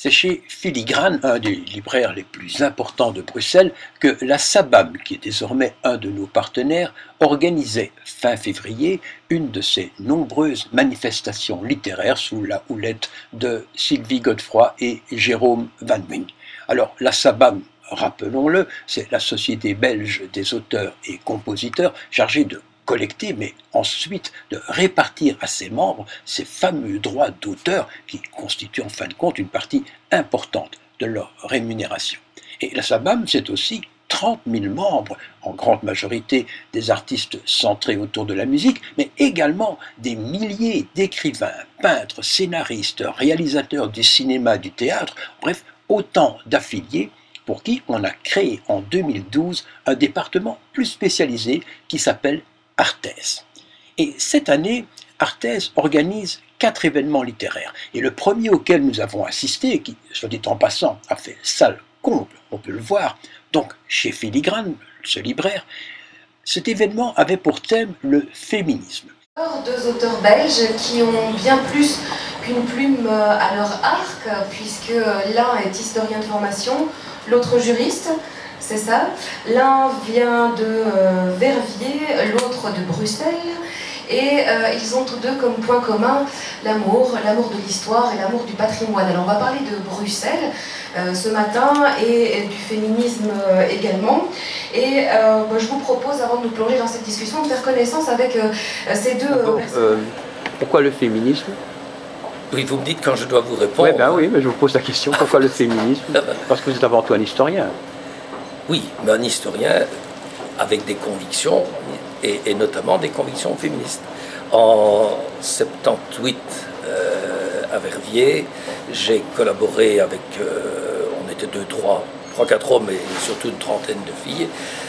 C'est chez Filigrane, un des libraires les plus importants de Bruxelles, que la SABAM, qui est désormais un de nos partenaires, organisait fin février une de ses nombreuses manifestations littéraires sous la houlette de Sylvie Godefroy et Jérôme Van Wing. Alors, la SABAM, rappelons-le, c'est la Société belge des auteurs et compositeurs chargée de collecter, mais ensuite de répartir à ses membres ces fameux droits d'auteur qui constituent en fin de compte une partie importante de leur rémunération. Et la SABAM, c'est aussi 30 000 membres, en grande majorité des artistes centrés autour de la musique, mais également des milliers d'écrivains, peintres, scénaristes, réalisateurs du cinéma, du théâtre, bref, autant d'affiliés pour qui on a créé en 2012 un département plus spécialisé qui s'appelle Arthez. Et cette année, Arthez organise 4 événements littéraires. Et le premier auquel nous avons assisté, qui, soit dit en passant, a fait salle comble, on peut le voir, donc chez Filigrane, ce libraire, cet événement avait pour thème le féminisme. Deux auteurs belges qui ont bien plus qu'une plume à leur arc, puisque l'un est historien de formation, l'autre juriste. C'est ça. L'un vient de Verviers, l'autre de Bruxelles. Et ils ont tous deux comme point commun l'amour de l'histoire et l'amour du patrimoine. Alors on va parler de Bruxelles ce matin et du féminisme également. Et je vous propose, avant de nous plonger dans cette discussion, de faire connaissance avec ces deux personnes. Pourquoi le féminisme? Oui, vous me dites quand je dois vous répondre. Oui, mais je vous pose la question, pourquoi le féminisme? Parce que vous êtes avant tout un historien. Oui, mais un historien avec des convictions, et notamment des convictions féministes. En 78, à Verviers, j'ai collaboré avec, on était 3-4 hommes et surtout une trentaine de filles,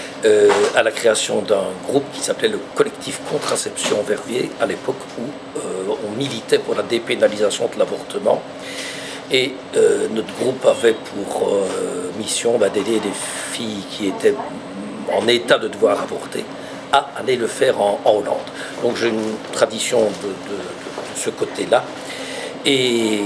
à la création d'un groupe qui s'appelait le Collectif Contraception Verviers, à l'époque où on militait pour la dépénalisation de l'avortement. Et notre groupe avait pour mission d'aider des filles qui étaient en état de devoir avorter à aller le faire en Hollande. Donc j'ai une tradition de ce côté-là. Et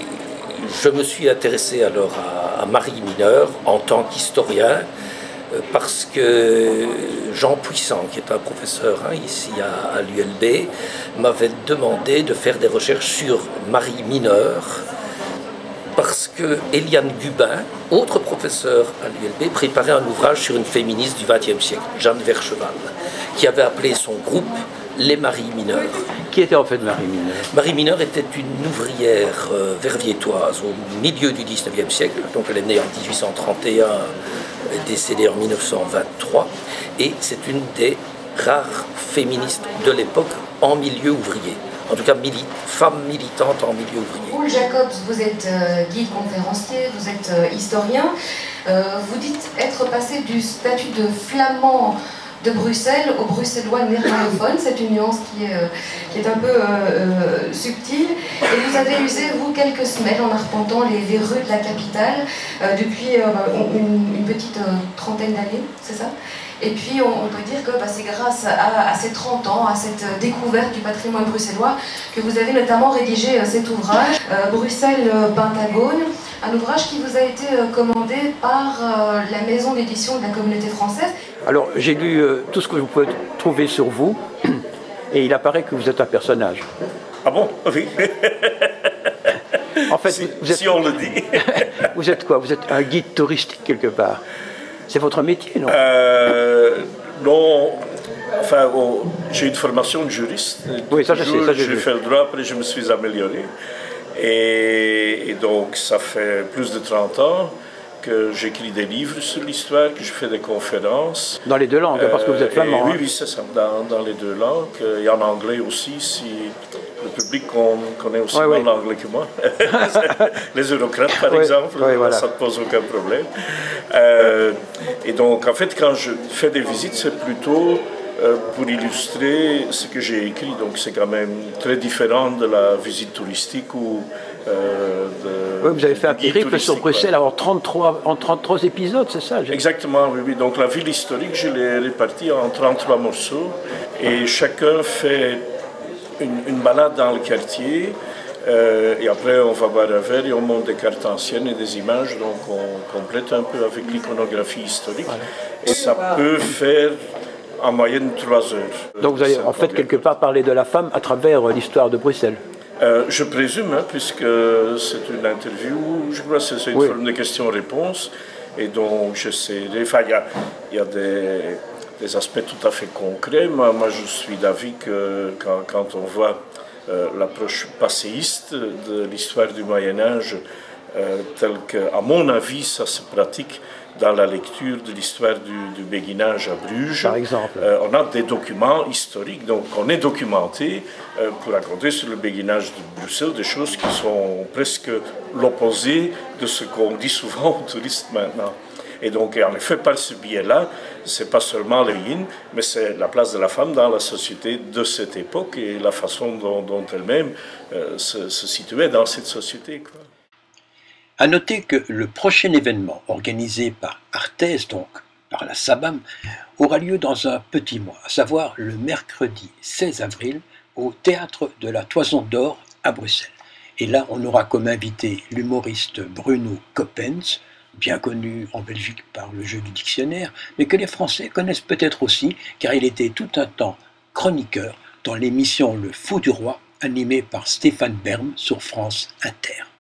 je me suis intéressé alors à Marie Mineur en tant qu'historien, parce que Jean Puissant, qui est un professeur ici à l'ULB, m'avait demandé de faire des recherches sur Marie Mineur, parce que Eliane Gubin, autre professeur à l'ULB, préparait un ouvrage sur une féministe du XXe siècle, Jeanne Vercheval, qui avait appelé son groupe Les Marie Mineurs. Qui était en fait Marie Mineur? Marie Mineur était une ouvrière verviétoise au milieu du XIXe siècle, donc elle est née en 1831, décédée en 1923, et c'est une des rares féministes de l'époque en milieu ouvrier. En tout cas, femme militante en milieu ouvrier. Paul Jacobs, vous êtes guide conférencier, vous êtes historien. Vous dites être passé du statut de flamand de Bruxelles aux Bruxellois néerlandophones. C'est une nuance qui est un peu subtile. Et vous avez usé, vous, quelques semaines en arpentant les rues de la capitale depuis une petite trentaine d'années, c'est ça? Et puis on peut dire que c'est grâce à ces 30 ans, à cette découverte du patrimoine bruxellois, que vous avez notamment rédigé cet ouvrage, Bruxelles Pentagone, un ouvrage qui vous a été commandé par la maison d'édition de la Communauté française. Alors j'ai lu tout ce que vous pouvez trouver sur vous, et il apparaît que vous êtes un personnage. Ah bon? Oui. En fait, si on le dit. Vous êtes quoi? Vous êtes un guide touristique quelque part. C'est votre métier, non? Non, enfin, j'ai une formation de juriste. Oui, ça je sais. J'ai fait le droit, après je me suis amélioré. Et donc, ça fait plus de 30 ans que j'écris des livres sur l'histoire, que je fais des conférences. Dans les deux langues, parce que vous êtes flamand. Oui, c'est ça, dans les deux langues. Et en anglais aussi, si le public connaît aussi mieux l'anglais que moi. Les eurocrates, par exemple, voilà. Ça ne pose aucun problème. Et donc, en fait, quand je fais des visites, c'est plutôt pour illustrer ce que j'ai écrit. Donc, c'est quand même très différent de la visite touristique ou oui, vous avez fait un périple sur Bruxelles en 33 épisodes, c'est ça? Exactement, oui. Donc, la ville historique, je l'ai répartie en 33 morceaux et chacun fait une balade dans le quartier Et après, on va boire un verre et on monte des cartes anciennes et des images, donc on complète un peu avec l'iconographie historique. Voilà. Et ça peut faire en moyenne 3 heures. Donc vous allez en fait quelque part parler de la femme à travers l'histoire de Bruxelles. Je présume, hein, puisque c'est une interview, je crois que c'est une forme de questions-réponses, et donc j'essaierai, enfin il y a des aspects tout à fait concrets. Moi je suis d'avis que quand on voit l'approche passéiste de l'histoire du Moyen-Âge, telle qu'à mon avis ça se pratique dans la lecture de l'histoire du béguinage à Bruges. Par exemple. On a des documents historiques, donc on est documenté pour raconter sur le béguinage de Bruxelles des choses qui sont presque l'opposé de ce qu'on dit souvent aux touristes maintenant. Et donc, en effet, par ce biais-là, c'est pas seulement le yin, mais c'est la place de la femme dans la société de cette époque et la façon dont elle-même se situait dans cette société, quoi. À noter que le prochain événement organisé par Arthez, donc par la SABAM, aura lieu dans un petit mois, à savoir le mercredi 16 avril au Théâtre de la Toison d'Or à Bruxelles. Et là, on aura comme invité l'humoriste Bruno Coppens, bien connu en Belgique par le jeu du dictionnaire, mais que les Français connaissent peut-être aussi, car il était tout un temps chroniqueur dans l'émission Le Fou du Roi, animée par Stéphane Bern sur France Inter.